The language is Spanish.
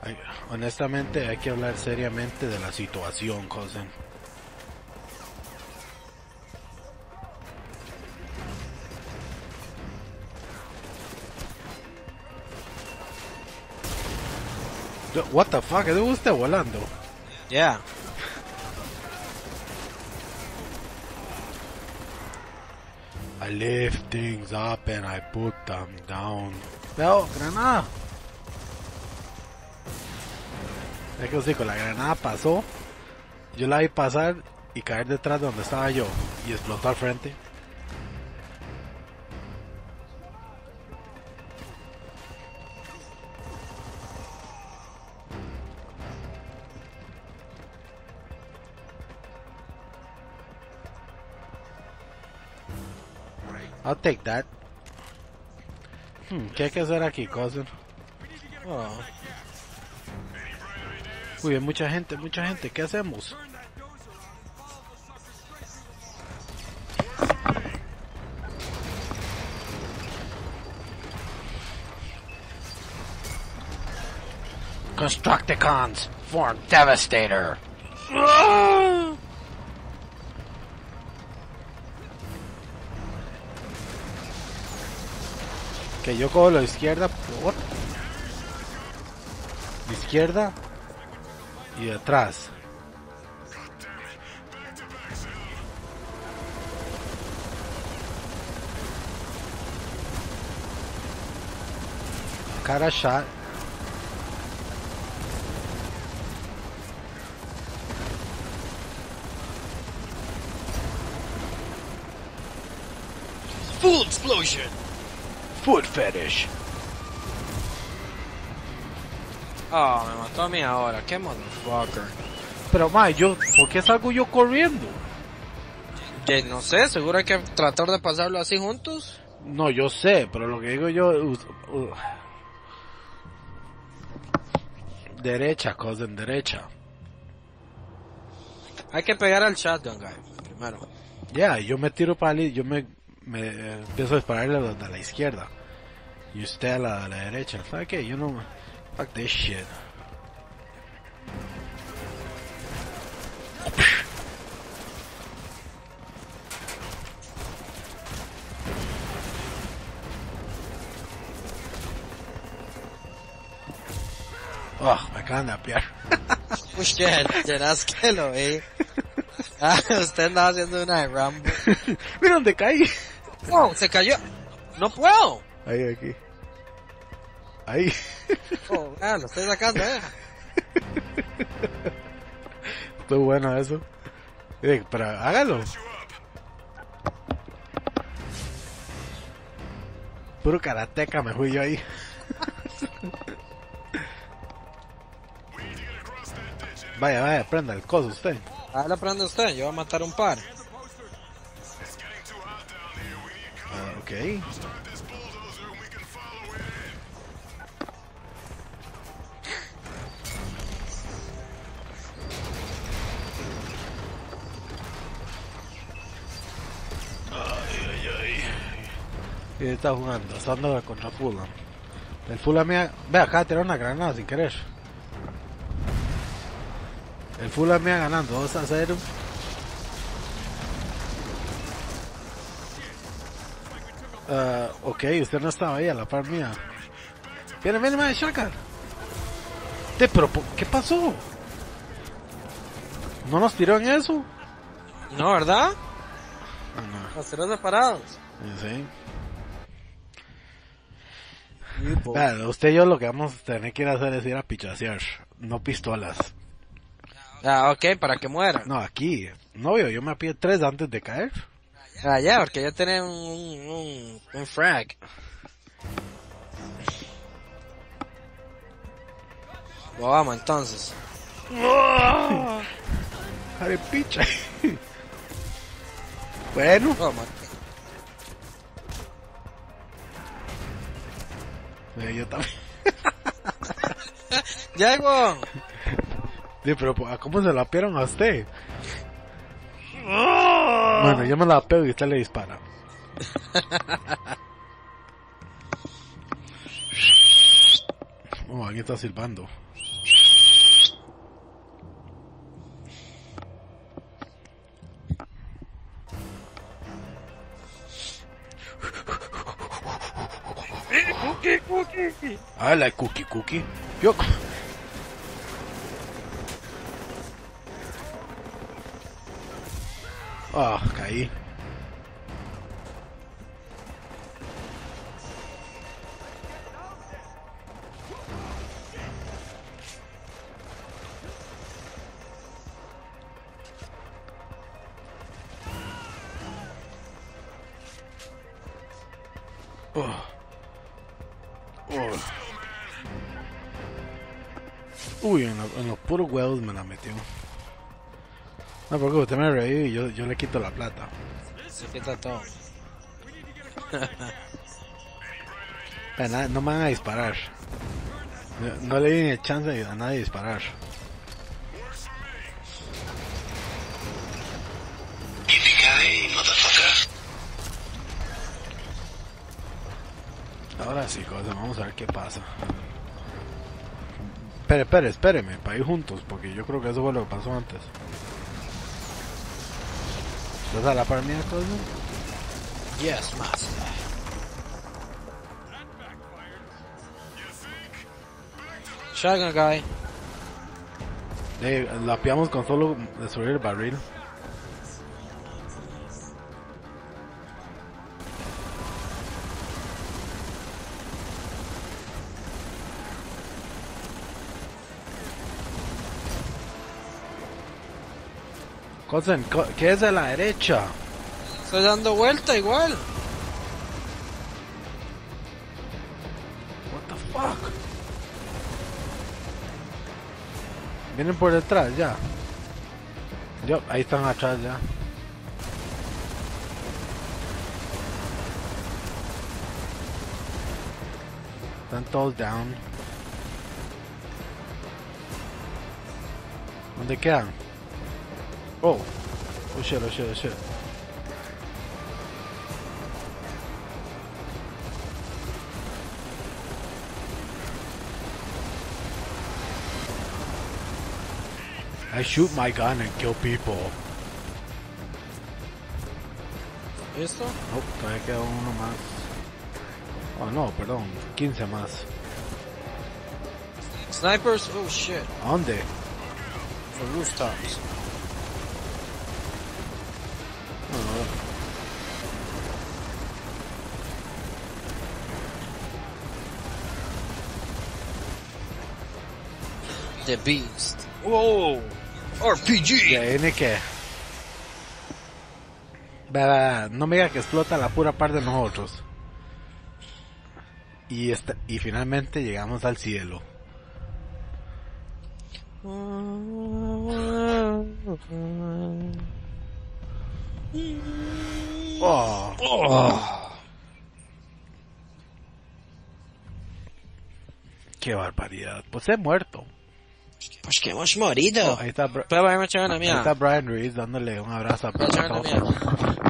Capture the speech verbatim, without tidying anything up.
Ay, honestamente hay que hablar seriamente de la situación, Cousin. What the fuck, ¿es usted volando? Yeah. I lift things up and I put them down. Veo, granada. Es que sí, con la granada pasó. Yo la vi pasar y caer detrás de donde estaba yo. Y explotó al frente. I'll take that. Hmm, ¿qué hay que hacer aquí, cousin? Oh. Uy, hay mucha gente, mucha gente. ¿Qué hacemos? Constructicons form Devastator. Que yo cojo la izquierda por la izquierda y de atrás. Cara shot. Full explosion. Foot fetish. Oh, me mató a mí ahora. Qué motherfucker. Pero mae, yo, ¿por qué salgo yo corriendo? Ya, no sé, seguro hay que tratar de pasarlo así juntos. No, yo sé, pero lo que digo yo, uh, uh, derecha, cousin, derecha. Hay que pegar al shotgun guy primero. Ya, yeah, yo me tiro para ali, yo me, me eh, empiezo a dispararle a la, a la izquierda y usted a la, a la derecha. ¿Sabe qué? Yo no, fuck this shit. Oh, me acaban de apiar. Uy, verás que lo vi. Ah, usted andaba haciendo una de Rambo. Mira dónde caí. Oh, se cayó. No puedo. Ahí, aquí. Ahí. Oh, ah, lo estoy sacando, eh. Estuvo bueno eso. Eh, pero hágalo. Puro karateca me fui yo ahí. Vaya, vaya, prenda el coso usted. Ah, lo prende usted, yo voy a matar un par. Uh, ok. Ay, ay, ay. Y está jugando, estando contra Fulham. El Fulham me ha... Ve acá, tiró una granada sin querer. El Fulham me ha ganando dos a cero. Uh, ok, usted no estaba ahí a la par mía. Viene, viene, viene, Shaka. Te, pero, ¿qué pasó? ¿No nos tiró en eso? No, ¿verdad? Ah, no. Nos tiró separados. Sí. Sí, po. Vale, usted y yo lo que vamos a tener que ir a hacer es ir a pichasear, no pistolas. Ah, ok, para que muera. No, aquí. No veo, yo me pide tres antes de caer. Ah, ya, porque ya tiene un, un, un frag. Pues vamos entonces. Jare picha. Bueno. Vamos. Eh, yo también. Llego. Sí, pero ¿cómo se la apiaron a usted? Bueno, yo me la apeo y usted le dispara. Oh, alguien está silbando. Cookie, cookie. I like cookie cookie. Yo. Ah, caí. Oh. Oh. Uy, en, lo, en los puros huevos me la metió. No, porque usted me reí y yo, yo le quito la plata. Se quita todo. Pero na- no me van a disparar. No, no le di ni el chance a nadie disparar. Ahora sí, cosa, vamos a ver qué pasa. Espere, espere, espéreme, para ir juntos, porque yo creo que eso fue lo que pasó antes. ¿Estás a la par mía, cosa? Yes, master. Shotgun guy. Eh, la piamos con solo destruir el barril. Cosen, co- ¿qué es de la derecha? Estoy dando vuelta igual. What the fuck? Vienen por detrás ya. Yo, ahí están atrás ya. Están todos down. ¿Dónde quedan? Oh. Oh shit, oh shit, oh shit. I shoot my gun and kill people. ¿Esto? Oh, todavía queda uno más. Oh no, perdón, quince más. Snipers? Oh shit. ¿A dónde? For rooftops. Oh, The Beast. Whoa. R P G. ya viene que... Ve, ve, ve, no me diga que explota la pura par de nosotros. Y, esta, y finalmente llegamos al cielo. Oh. Oh. Qué barbaridad. Pues he muerto. Pues que hemos morido. Ahí está, Bra- Prueba, me echaron a ahí mí. está Brian Reese dándole un abrazo a Me echaron a Papa. mí.